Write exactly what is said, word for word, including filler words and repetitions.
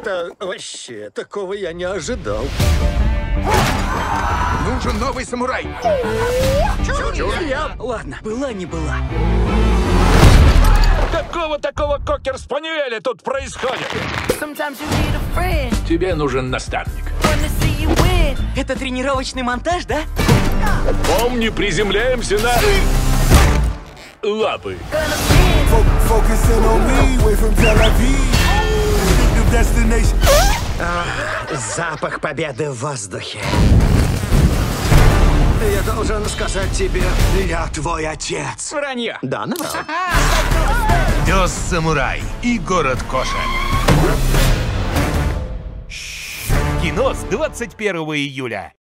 Это вообще, такого я не ожидал. Нужен новый самурай. Я... Ладно, была не была. Какого такого кокер-спаниеля тут происходит? Sometimes you need a friend Тебе нужен наставник. when to see you win. Это тренировочный монтаж, да? Помни, приземляемся на... лапы. Gonna win. Focusing on me, way from Tel Aviv. Distinctive destination. Запах победы в воздухе. Я должен сказать тебе, я твой отец. Вранье. Да, наврал. Пес-самурай и город кошек. Кино с двадцать первого июля.